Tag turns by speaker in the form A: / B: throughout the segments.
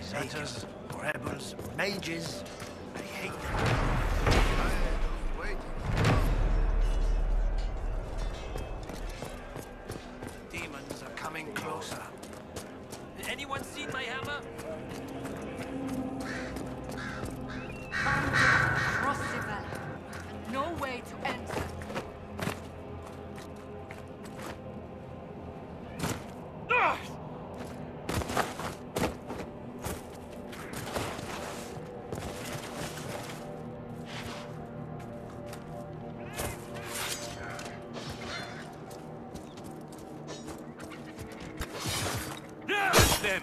A: satyrs, rebels, mages. I hate them. Demons are coming closer.
B: Anyone seen my hammer?
C: Across the valley, and no way to enter.
B: Them.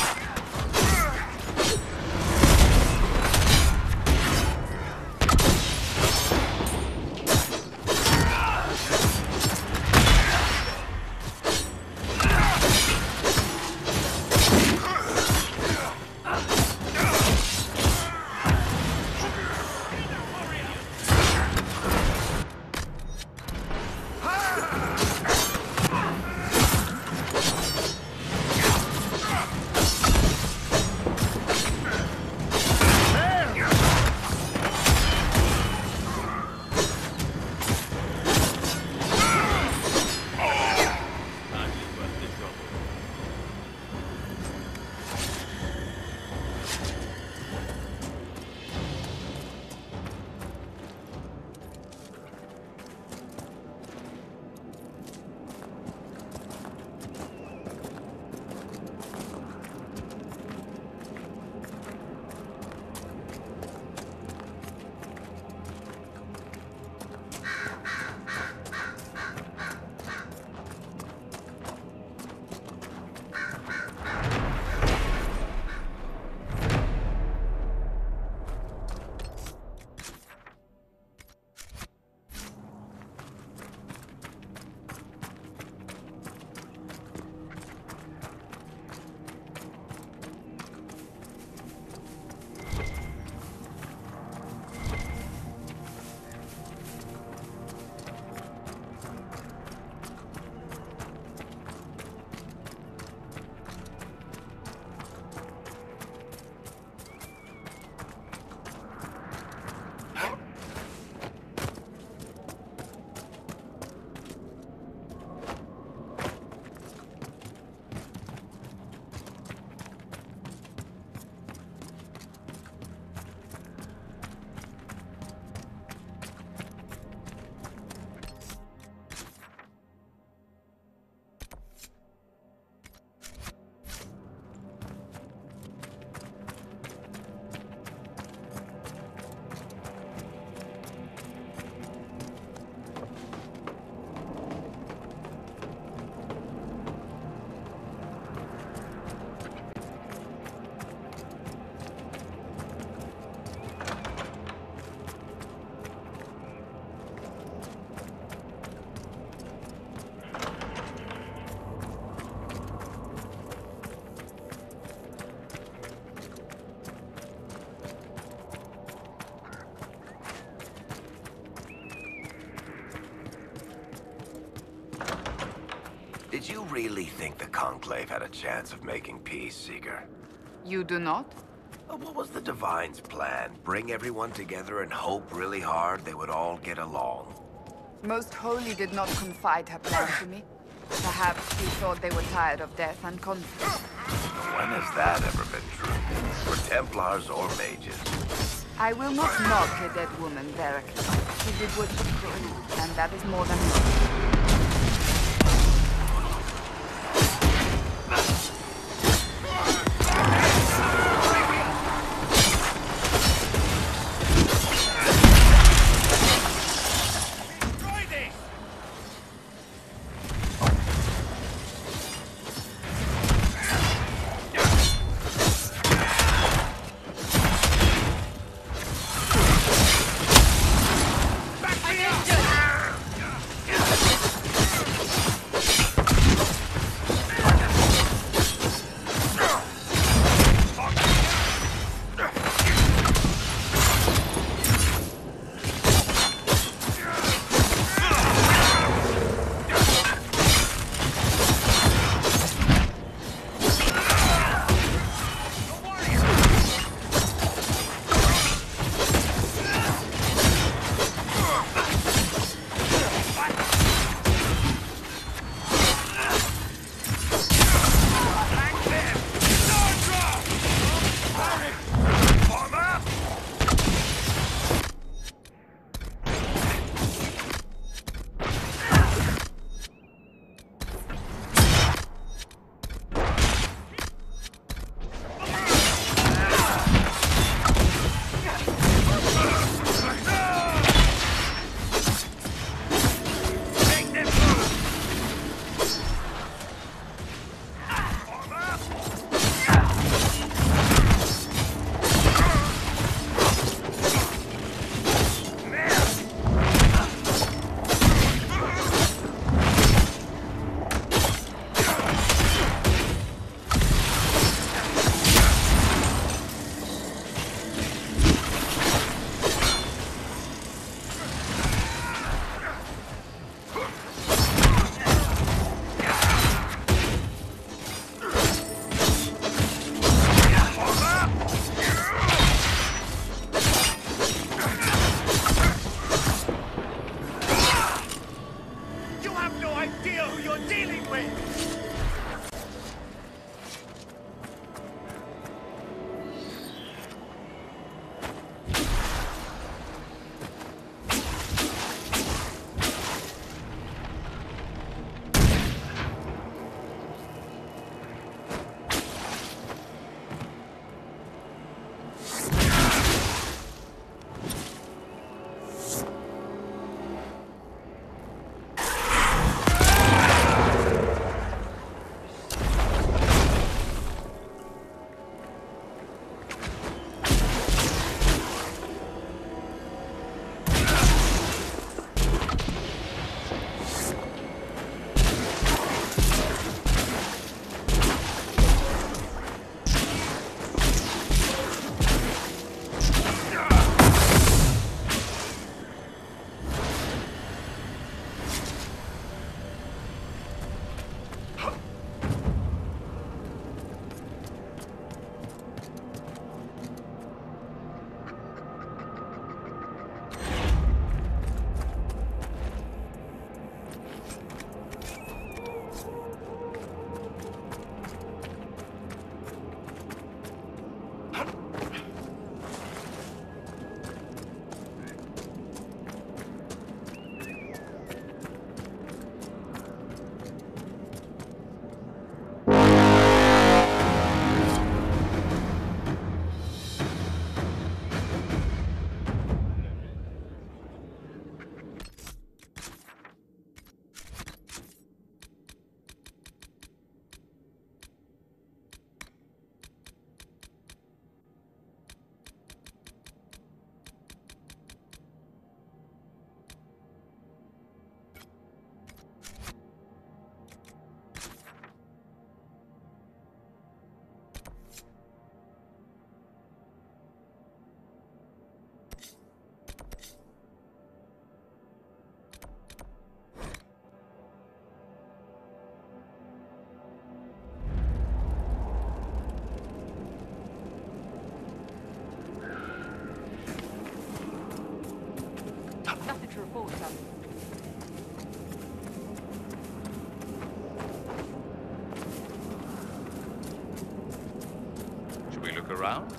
D: Did you really think the Conclave had a chance of making peace, Seeker?
C: You do not?
D: What was the Divine's plan? Bring everyone together and hope really hard they would all get along?
C: Most Holy did not confide her plan to me. Perhaps she thought they were tired of death and conflict.
D: When has that ever been true? For Templars or mages?
C: I will not mock a dead woman, Varric. She did what she could, and that is more than enough. porter.
E: Should we look around?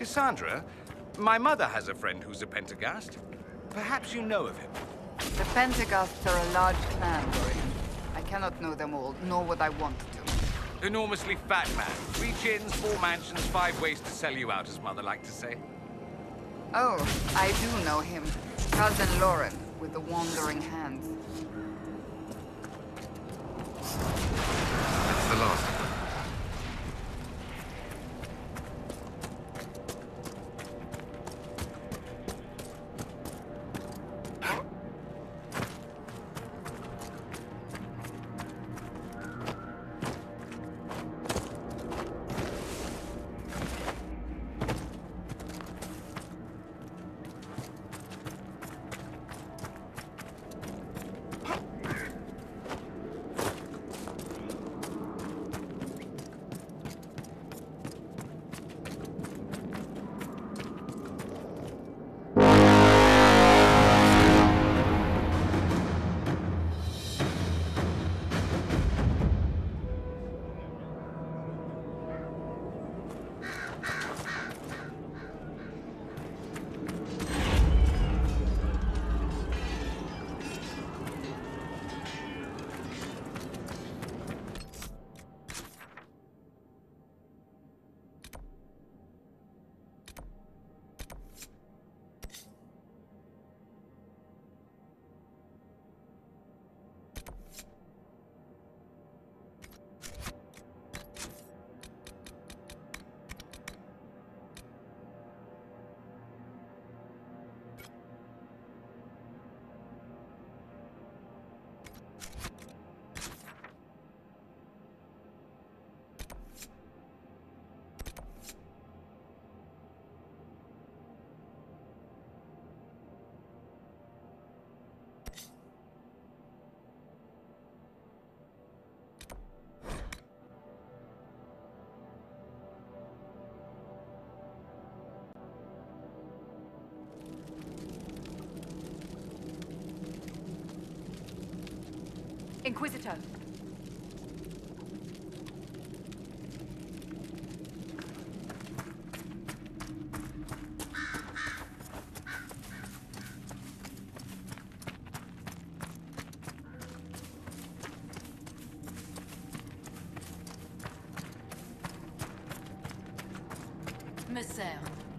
E: Cassandra, my mother has a friend who's a Pentagast. Perhaps you know of him.
C: The Pentagasts are a large clan, Dorian. I cannot know them all, nor would I want to.
E: Enormously fat man. 3 chins, 4 mansions, 5 ways to sell you out, as mother liked to say.
C: Oh, I do know him. Cousin Lauren, with the wandering hands.
E: That's the last of them.
F: Inquisitor. Messer.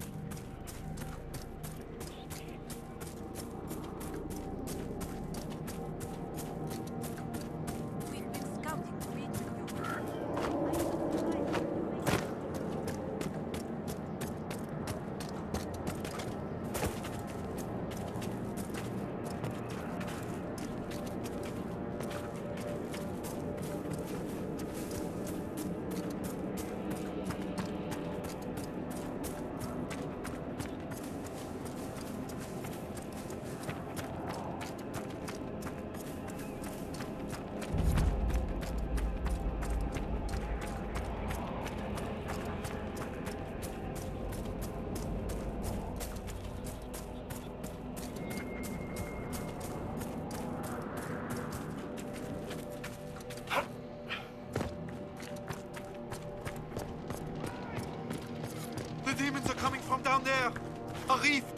G: The demons are coming from down there! A rift!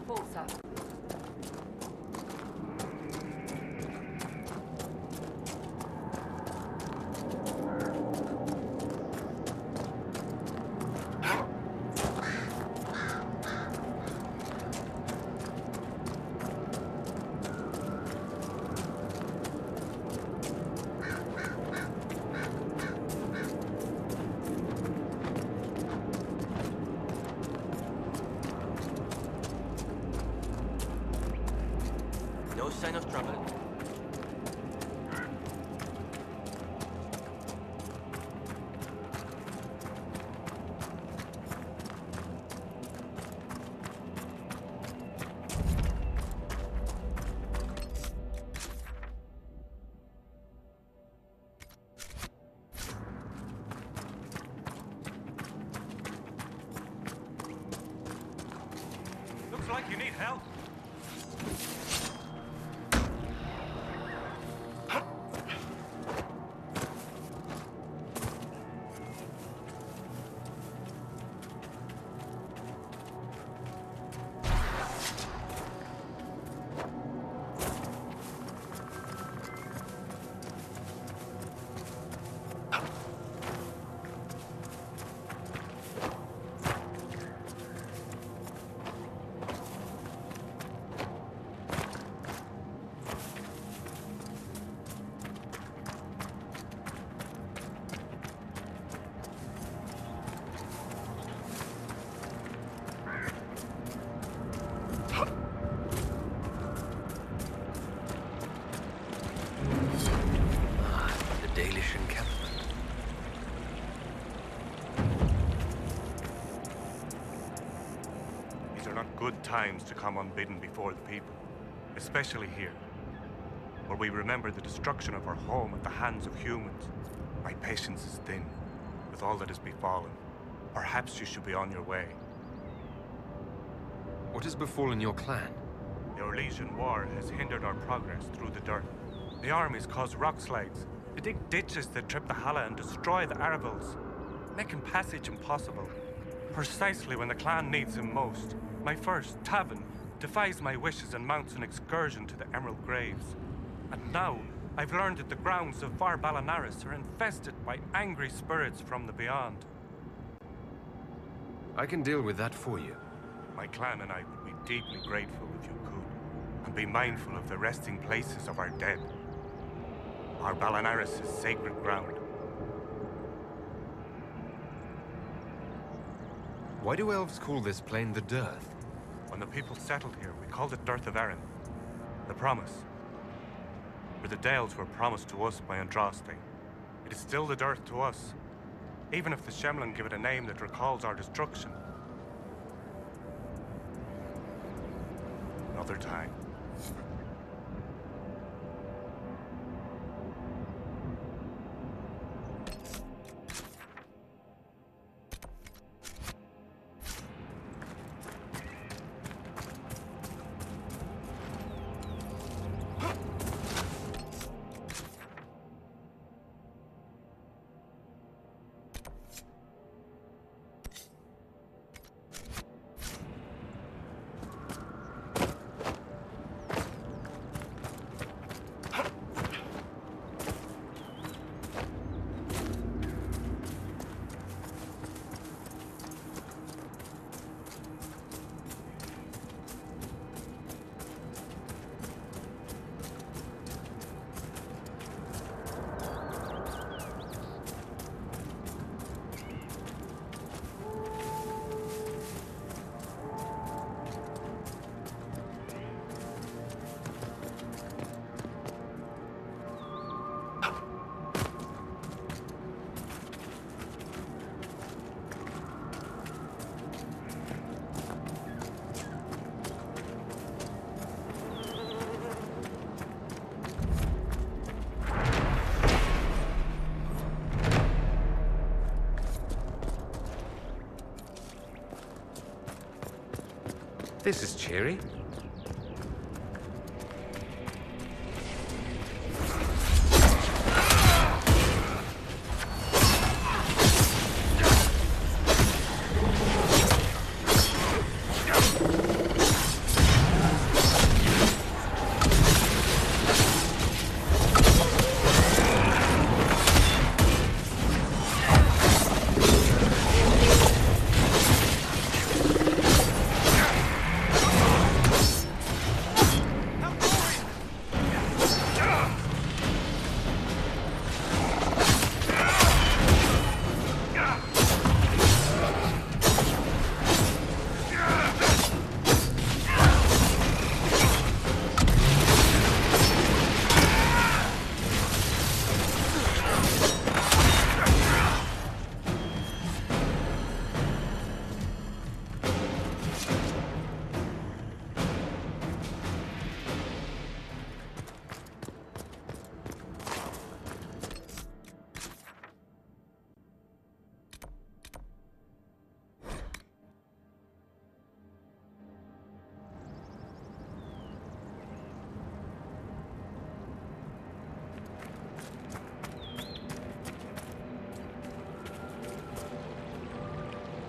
F: report, sir.
B: No sign of trouble.
H: Looks like you need help.
D: The Dalish encampment.
H: These are not good times to come unbidden before the people, especially here, where we remember the destruction of our home at the hands of humans. My patience is thin with all that has befallen. Perhaps you should be on your way.
I: What has befallen your clan?
H: The Orlesian War has hindered our progress through the dirt. The armies cause rock slides. They dig ditches that trip the Hala and destroy the Arabals, making passage impossible. Precisely when the clan needs him most, my first, Tavin, defies my wishes and mounts an excursion to the Emerald Graves. And now, I've learned that the grounds of Var Balanaris are infested by angry spirits from the beyond.
I: I can deal with that for you.
H: My clan and I would be deeply grateful if you could, and be mindful of the resting places of our dead. Our Balanaris is sacred ground.
I: Why do elves call this plain the Dearth?
H: When the people settled here, we called it Dearth of Erin. The Promise. For the Dales were promised to us by Andraste. It is still the Dearth to us, even if the Shemlin give it a name that recalls our destruction. Another time.
I: This is cheery.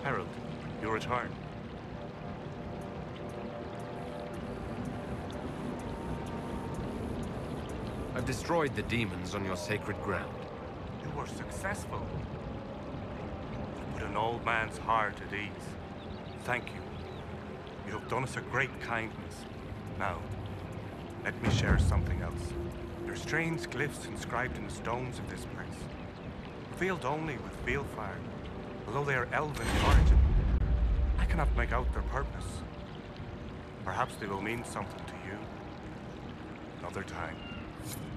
H: Herald, you return.
I: I've destroyed the demons on your sacred ground.
H: You were successful. You put an old man's heart at ease. Thank you. You have done us a great kindness. Now, let me share something else. There are strange glyphs inscribed in the stones of this place. Revealed only with Veilfire, although they are elven in origin. I cannot make out their purpose. Perhaps they will mean something to you. Another time.